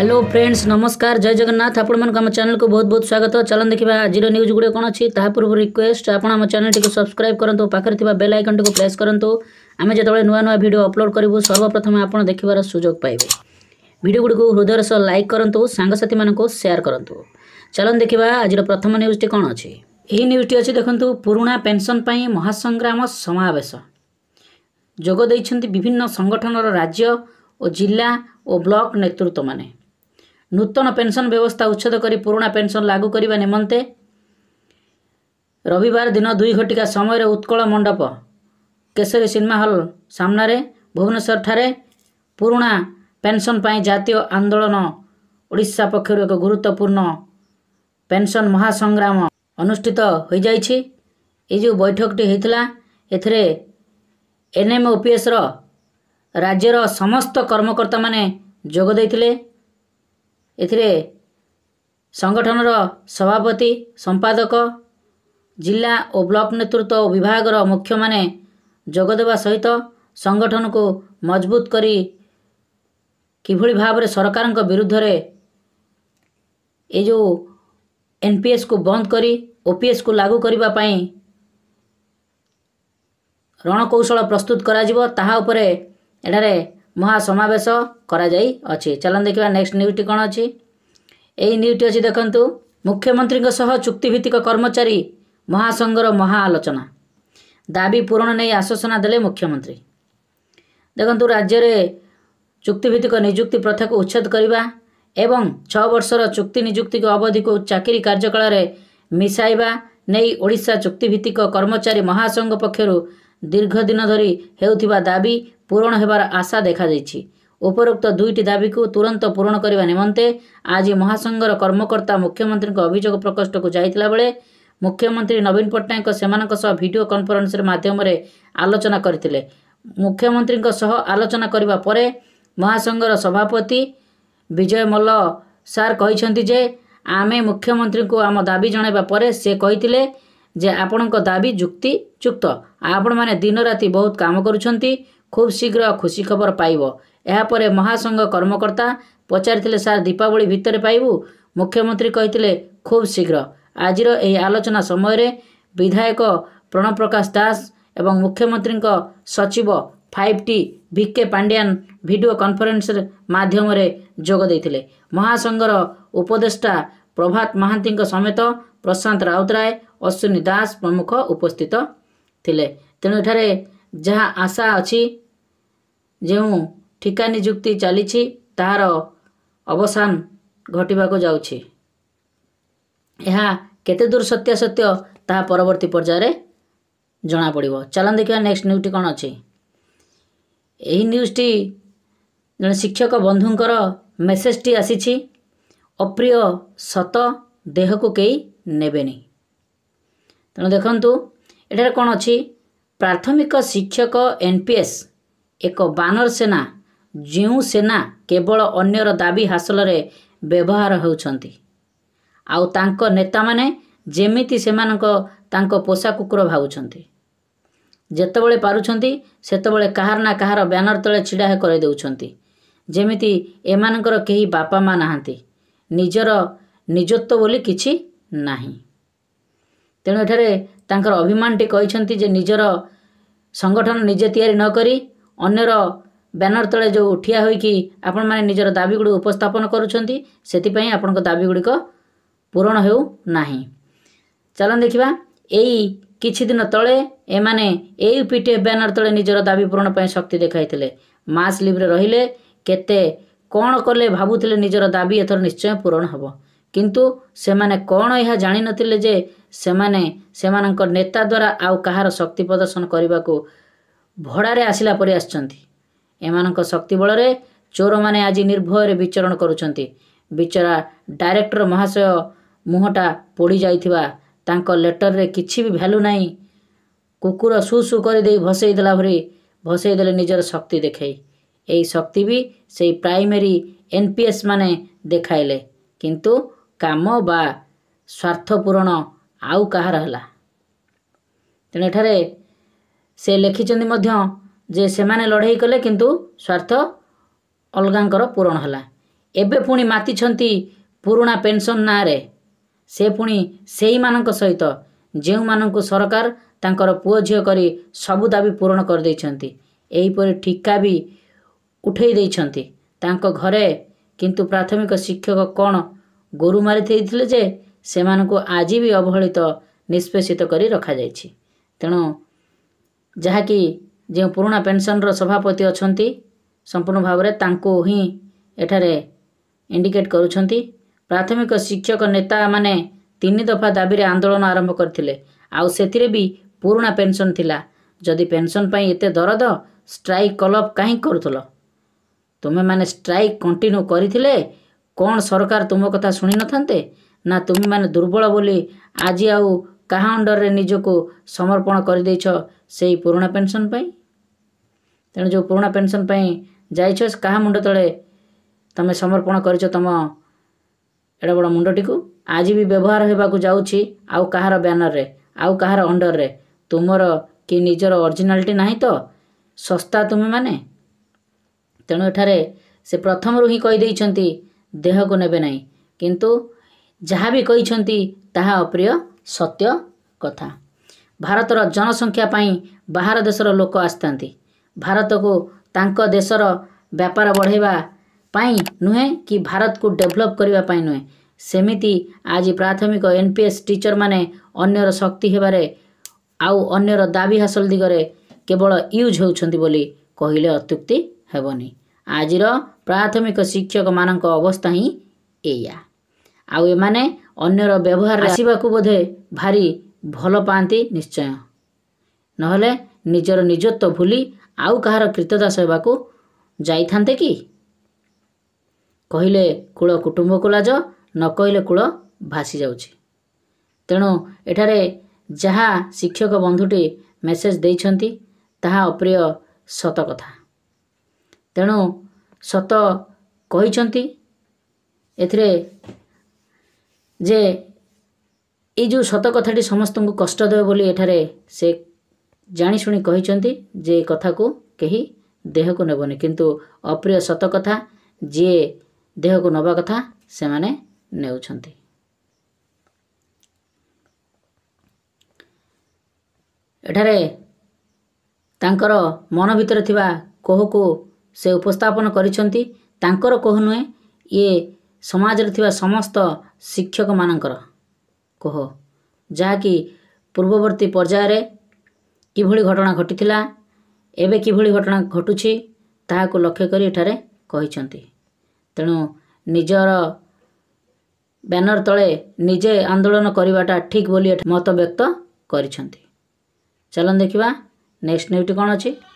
Hello friends नमस्कार जय जगन्नाथ आपण मन आम चैनल को बहुत बहुत स्वागत। चलन देखा आज न्यूज गुड़े कौन अच्छी पूर्व रिक्वेस्ट आपण आम चैनल टी सब्सक्राइब करूँ पाखे बेल आइकन टी प्रेस करूँ आम जो नुआ नुआ वीडियो अपलोड करूँ सर्वप्रथम आप देखार सुजोग पाइबे। वीडियो गुड़ी को हृदय सह लाइक करूँ सांगसाथी मानक शेयर करूँ। चलन देखा आज प्रथम न्यूज कौन अच्छी। यही न्यूज अच्छी देखूँ पुराणा पेंशन पर महासंग्राम समावेश जोग देइछन्ति विभिन्न संगठनर राज्य और जिला और ब्लॉक नेतृत्व माने नूतन पेंशन व्यवस्था उच्छेद करी पुराणा पेंशन लागू करने निमंते रविवार दिन 2 घटिका समय उत्कल मंडप केसरी सिनेमा हॉल सामने भुवनेश्वर ठारे पुराणा पेंशन पाई जातीय आंदोलन ओडिशा पक्षर एक गुरुत्वपूर्ण पेंशन महासंग्राम अनुष्ठित हो जाइछि। ये जो बैठकटी होता एथिरे एनएमओपीएस राज्यर समस्त कर्मकर्ता माने जोग देइथिले। एथिरे संगठनर सभापति संपादक जिला और ब्लॉक नेतृत्व और विभागर मुख्य माने जोगदेवा सहित संगठन को मजबूत करी किभली भाव सरकार विरुद्ध रे ये जो एनपीएस को बंद करी ओपीएस को लागू करबा पई रणकौशल प्रस्तुत करा जिवो ताहा उपरे एठारे महासमावेश करा जाई अछि। चलन देखिबा नेक्स्ट न्यूज़ कौन अच्छी। यही न्यूज़ अच्छी देखंतु मुख्यमंत्री सह चुक्तिभित्तिक कर्मचारी महासंघर महाआलोचना दाबी पूरण नहीं आश्वासन देले मुख्यमंत्री। देखंतु राज्य में चुक्तिभित्तिक नियुक्ति प्रथा को उच्छेद करने एवं 6 वर्षर चुक्ति नियुक्ति अवधि को चाकरी कार्यकाल मिसाइबा नहीं ओडिशा चुक्तिभित्तिक कर्मचारी महासंघ पक्षर दीर्घ दिन धरी हेउथिबा दाबी पूरण हेबार आशा देखा जाइछि। उपरोक्त 2टी दाबी को तुरंत पूरण करने निमंते आज महासंघर कर्मकर्ता मुख्यमंत्री अभियोग प्रकोष्ठ को जाइतिला बेले मुख्यमंत्री नवीन पट्टनायक सेमानक सह वीडियो कॉन्फ्रेंस माध्यम आलोचना करथिले। मुख्यमंत्री सह आलोचना करबा परे महासंघर सभापति विजय मल्ल सार कहिसंति जे आमे मुख्यमंत्री को आम दाबी जणाइबा परे से कहितिले जे आपणक दाबी जुक्तियुक्त आपण माने दिन राति बहुत काम करुछंती खूब शीघ्र खुशी खबर पाइब। यापर महासंघ कर्मकर्ता पचारिथिले सार दीपावली भितर पाइबू मुख्यमंत्री कहिथिले खूब शीघ्र। आजिर एही आलोचना समय विधायक प्रणव प्रकाश दास एवं मुख्यमंत्री सचिव 5T Bhike Pandian video conference माध्यम जोग देइथिले। महासंघर उपदेष्टा प्रभात महांती समेत प्रशांत राउतराय अश्विनी दास प्रमुख उपस्थित थिले। तेणु एठारे जहाँ आशा अच्छी जो ठिका नियुक्ति चली तार अवसान घटवाक जाउछि। यह केते दूर सत्यासत्य ता परवर्ती पर्यायर जना पड़िबो। चलन देखिया नेक्स्ट न्यूज़ कौन अच्छी। यही न्यूज़टी जन शिक्षक बंधुंकर मेसेजटी आसी अप्रिय सत देह को कई नेबेनी। तेणु देखंतु एठारे कौन अच्छी प्राथमिक शिक्षक एनपीएस एक बानर सेना जो सेना केवल अन्यर दाबी हासिल रे व्यवहार होउछंती आउ तांको नेता माने जेमिति सेमानक तांको पोषा कुकुर भावुछंती जेतेबेले पारुछंती सेतेबेले काहार ना काहार बैनर तले छिड़ा कर देउछंती जेमिति एमानकर केही बापा मा नाहांती निजर निजत्व बोली किछि नाही। तेणु एठारे तांकर अभिमानटी कहिछंती जे निजर संगठन निजे तैयारी न करी अन्यर बैनर तले जो ठिया होइकी आपण माने निजर दाबी गुडी उपस्थापन करूछंती सेति आपण दाबी गुडी पूरण हेउ नाही। चलन देखिबा एई किछि दिन तले एमाने एयूपीटीएफ बैनर तले निजर दाबी पूरण पय शक्ति देखाइथिले मास लिव रे रहिले केते कोण कले भाबुथिले निजर दाबी एथर निश्चय पूरण हबो किंतु सेमाने कोण यह जानि नथिले जे सेमाने सेमानक नेता द्वारा आउ कहार शक्ति प्रदर्शन करने को भड़ारे आसिला परि आछंती। एमानक शक्ति बल रे चोर माने आज निर्भय विचरण करुछंती। बिचरा डायरेक्टर महाशय मुहटा पोड़ी जाइथिबा तांको लेटर रे किछि भी वैल्यू नाही कुकुर सु सु कर दे भसई देला भरी भसई देले निजर शक्ति देखाई एई शक्ति भी सेई प्राइमरी एनपीएस माने देखाइले किंतु काम बा स्वार्थ पूरण आउ कहार हला। तेणु एठारे से लिखिचंदी मध्य जे सेमाने लड़ाई कले किंतु स्वार्थ अलगांकर पूरण हला। एबे पुणी मातिछंती पुराणा पेंशन नारे से पुणी सेही मानक सहित जेउ मानकु सरकार तांकर पुओ झियो करी सबु दाबी पूरण कर दैछंती। एहीपरि ठिका भी उठेई दैछंती तांको घरे। किंतु प्राथमिक शिक्षक कौन गोरु मारी थेइथिले जे सेमानकु आजि भी अवहेलित निष्पेषित करी रखा जाइछि। तेणु जहाँकि जो पुराणा पेंशन रो सभापति अछंती संपूर्ण भाव में तांको ही एठारे इंडिकेट करुछंती। प्राथमिक शिक्षक नेता माने 3 दफा दाबी रे आंदोलन आरंभ करथिले आउ सेथिरे भी पुराणा पेंशन थिला। जदि पेंशन पई एते दरद स्ट्राइक कलअप काहे करूथलो? तुमे माने स्ट्राइक कंटिन्यू करिथिले कौन सरकार तुम कथा सुनी नथांते ना तुम माने दुर्बल बोली आज आउ कहा अंडर रे निजको समर्पण कर देछ सेही पुराणा पेंशन पई? तेणु जो पुराणा पेंशन पई जाइछ कहा मुंड तले तमे समर्पण करिछ तम एडा बड़ मुंडटी को आज भी व्यवहार हेबाकू जाउछि आउ कहार बैनर रे आउ कहार अंडर रे तुमर कि निजर ओरिजिनालिटी नाही तो सस्ता तुमे माने। तेणु एठारे से प्रथम रु ही कहि दैछंती देह को नेबे नाही किंतु जहाँ भी कहिछंती ताहा अप्रिय सत्य कथा। भारतर जनसंख्या पाई बाहर देशर लोक आस्तांती भारत को तांको देशर व्यापार बढ़ेबा पाई नुहे कि भारत को डेवलप करबा पाई नुहे। सेमिति आज प्राथमिक एनपीएस टीचर माने अन्यर शक्ति हेबारे आउ अन्यर दाबी हासिल दिगरे केवल यूज होउछंती बोली कहिले अत्युक्ति हेबनी। आजिर प्राथमिक शिक्षक मानक अवस्था ही एया आउ एमाने अन्यर व्यवहार आसीबाकू बोधे भारी भल पाती निश्चय नहले निजर निजत्व भूली आउ कहार कृतदास हेबाकू जाइथांते कि? कहिले कूल कुटुंब को लाज न कहिले कूल भासी जाउछि। तेणु एठारे जहा शिक्षक बंधुटी मेसेज देइछंती ताहा अप्रिय सत कथा। तेणु सत कहिछंती एथिरे जे ए जो सत कथाटी समस्त को कष्ट देव बोली एठारे से जानी शुणी कहिछंती जे कथा को केही देह को नेबनी किंतु अप्रिय सत कथा जे देह को नबा कथा से माने नेउछंती। एठारे तांकर मन भितर थिबा कोह को से उपस्थापन करिछंती। तांकर कोह नुहे ये समाज रे थिबा समस्त शिक्षक मानकर कोह जाकि पूर्ववर्ती पर्याय रे किभଳି घटना घटिथिला एबे किभଳି घटना घटुछि ताहाको लक्ष्य करी एठारे कहिछंती। तेणु निजर बैनर तले निजे आंदोलन करिवाटा ठीक बोली मत व्यक्त करिछंती। चलन देखिबा नेक्स्ट न्यूटी कौन अछि।